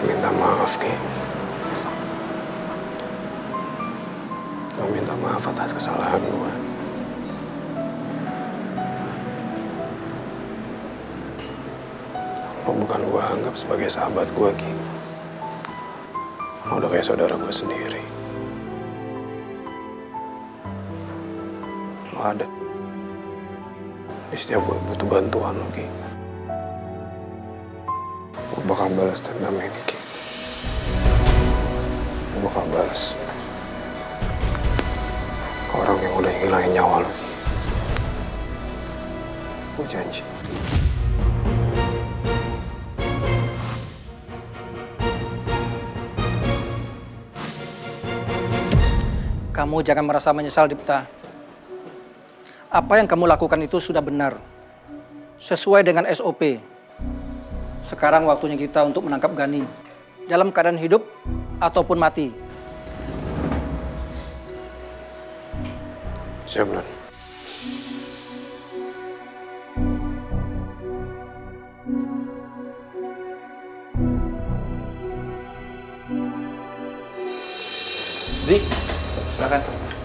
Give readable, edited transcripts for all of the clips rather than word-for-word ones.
minta maaf, Ki. Gue minta maaf atas kesalahan gue. Lo bukan gue anggap sebagai sahabat gue, Ki. Lo udah kayak saudara gue sendiri. Lo ada di setiap gue butuh bantuan lo, Ki. Gue bakal balas dendam ini, Ki. Gue bakal balas ke orang yang udah ngilangin nyawa lo, Ki. Gue janji. Kamu jangan merasa menyesal, Dipta. Apa yang kamu lakukan itu sudah benar. Sesuai dengan SOP. Sekarang waktunya kita untuk menangkap Gani. Dalam keadaan hidup ataupun mati. Siap, Non. Zi, silakan.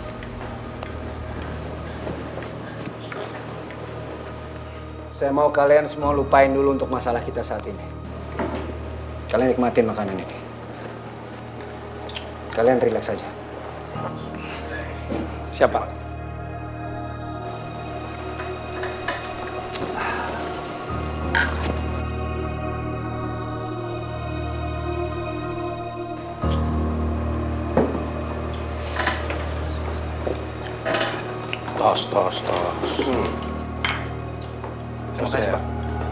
Saya mau kalian semua lupain dulu untuk masalah kita saat ini. Kalian nikmatin makanan ini. Kalian rileks saja. Siapa? Tos. Terima kasih, Pak.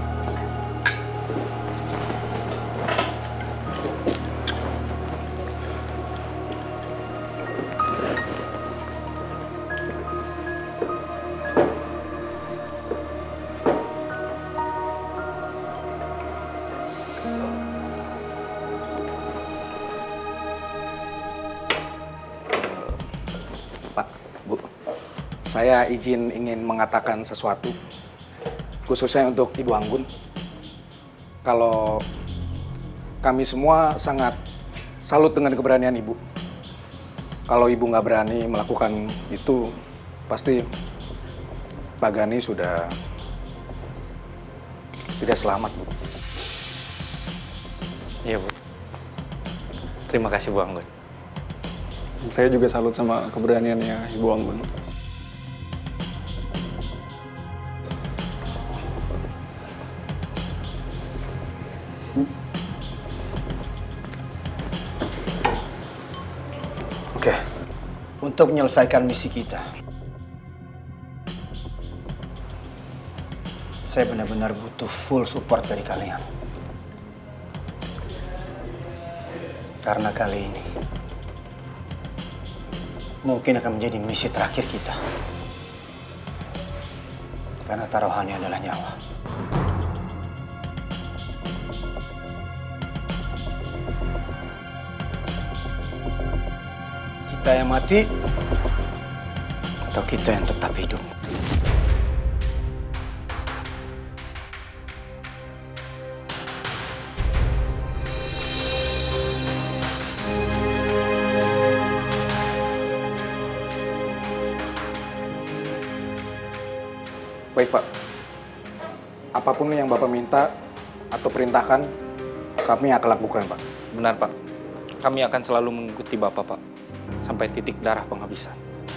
Pak, Bu, saya ingin mengatakan sesuatu, khususnya untuk Ibu Anggun. Kalau kami semua sangat salut dengan keberanian Ibu. Kalau Ibu nggak berani melakukan itu, pasti Pak Gani sudah tidak selamat, Bu. Iya, Bu. Terima kasih, Bu Anggun. Saya juga salut sama keberaniannya Ibu Anggun. Oke. Untuk menyelesaikan misi kita, saya benar-benar butuh full support dari kalian. Karena kali ini mungkin akan menjadi misi terakhir kita. Karena taruhannya adalah nyawa. Kita yang mati, atau kita yang tetap hidup. Baik, Pak. Apapun yang Bapak minta atau perintahkan, kami akan lakukan, Pak. Benar, Pak. Kami akan selalu mengikuti Bapak, Pak. Sampai titik darah penghabisan.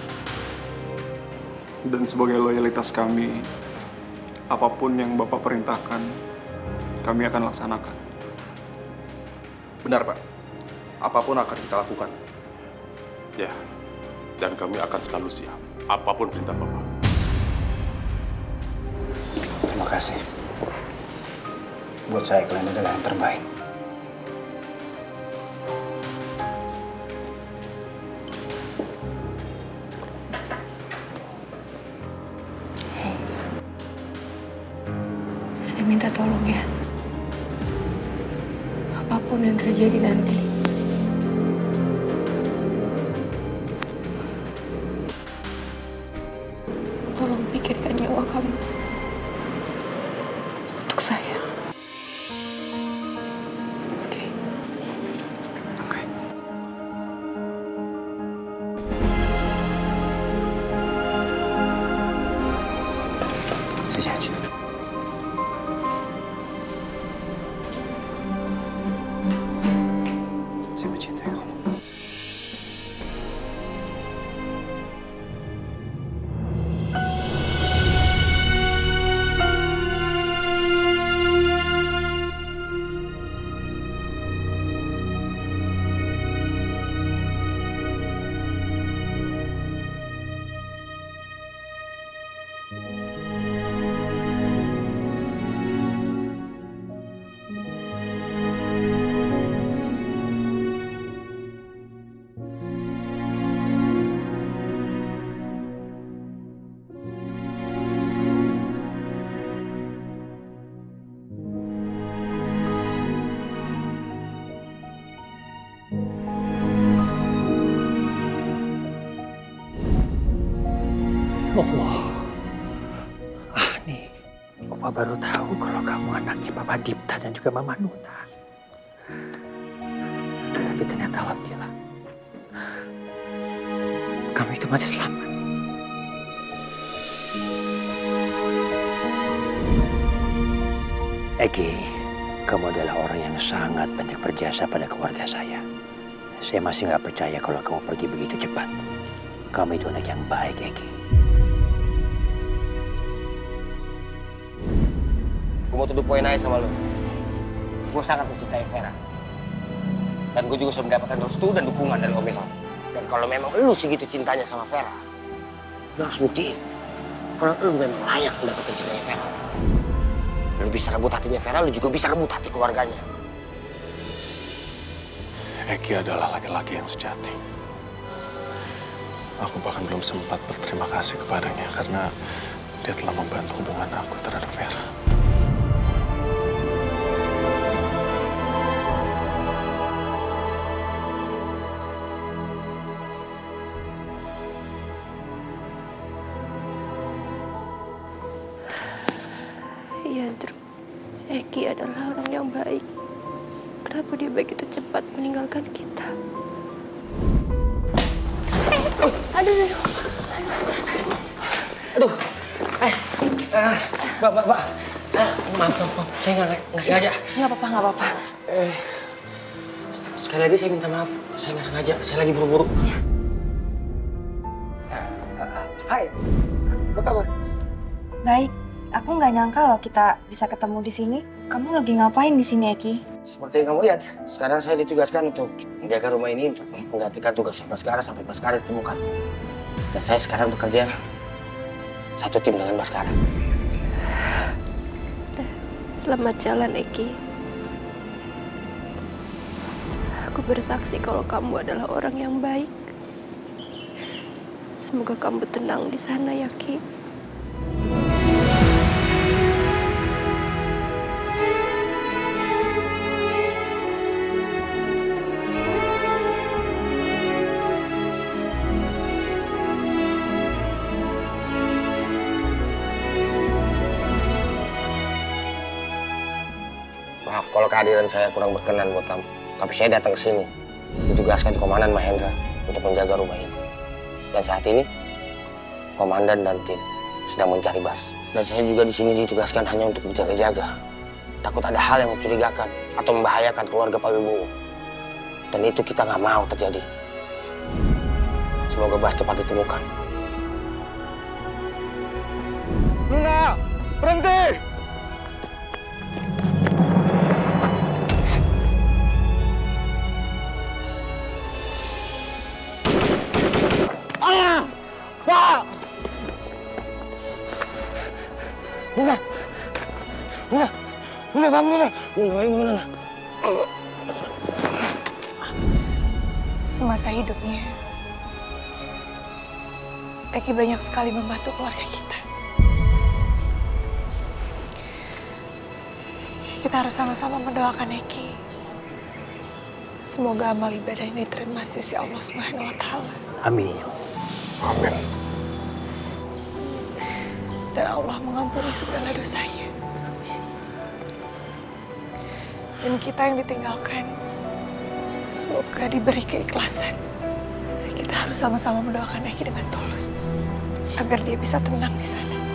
Dan sebagai loyalitas kami, apapun yang Bapak perintahkan, kami akan laksanakan. Benar, Pak. Apapun akan kita lakukan. Ya, dan kami akan selalu siap. Apapun perintah Bapak. Terima kasih. Buat saya kalian adalah yang terbaik. Saya minta tolong ya. Apapun yang terjadi nanti, tolong pikirkan nyawa kamu untuk saya. Oke. Allah. Nih, Opa baru tahu kalau kamu anaknya Papa Dipta dan juga Mama Nuna. Tapi ternyata alhamdulillah, kamu itu masih selamat. Egi, kamu adalah orang yang sangat banyak berjasa pada keluarga saya. Saya masih nggak percaya kalau kamu pergi begitu cepat. Kamu itu anak yang baik, Egi. Gue mau tuduh poin aja sama lo. Gue sangat mencintai Vera. Dan gue juga sudah mendapatkan restu dan dukungan dari Om Ilham. Dan kalau memang lu segitu cintanya sama Vera, lu harus buktiin kalau lu memang layak mendapatkan cintanya Vera. Lu bisa rebut hatinya Vera, lu juga bisa rebut hati keluarganya. Eki adalah laki-laki yang sejati. Aku bahkan belum sempat berterima kasih kepadanya karena dia telah membantu hubungan aku terhadap Vera. Iya, Andrew. Eki adalah orang yang baik. Kenapa dia begitu cepat meninggalkan kita? Aduh. Mbak. Maaf. Saya nggak sengaja. Nggak apa-apa. Sekali lagi saya minta maaf. Saya nggak sengaja. Saya lagi buru-buru. Ya. Hai. Apa kabar? Baik. Aku nggak nyangka loh kita bisa ketemu di sini. Kamu lagi ngapain di sini, Eki? Seperti yang kamu lihat, sekarang saya ditugaskan untuk menjaga rumah ini untuk menggantikan tugas Baskara sampai Baskara ditemukan. Dan saya sekarang bekerja satu tim dengan Baskara. Selamat jalan, Eki. Aku bersaksi kalau kamu adalah orang yang baik. Semoga kamu tenang di sana, ya, Ki. Maaf kalau kehadiran saya kurang berkenan buat kamu. Tapi saya datang ke sini ditugaskan Komandan Mahendra untuk menjaga rumah ini. Dan saat ini, Komandan dan tim sedang mencari Bas. Dan saya juga di sini ditugaskan hanya untuk berjaga-jaga. Takut ada hal yang mencurigakan atau membahayakan keluarga Pak Wibowo. Dan itu kita nggak mau terjadi. Semoga Bas cepat ditemukan. Nuna, berhenti! Pak! Nuna, bangun, Nuna. Semasa hidupnya, Eki banyak sekali membantu keluarga kita. Kita harus sama-sama mendoakan Eki. Semoga amal ibadah ini diterima di sisi Allah Subhanahu wa Ta'ala. Amin. Amin. Dan Allah mengampuni segala dosanya. Dan kita yang ditinggalkan, semoga diberi keikhlasan. Kita harus sama-sama mendoakan Eki dengan tulus, agar dia bisa tenang di sana.